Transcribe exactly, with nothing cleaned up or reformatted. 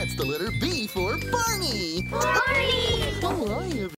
That's the letter B for Barney. Barney! All right,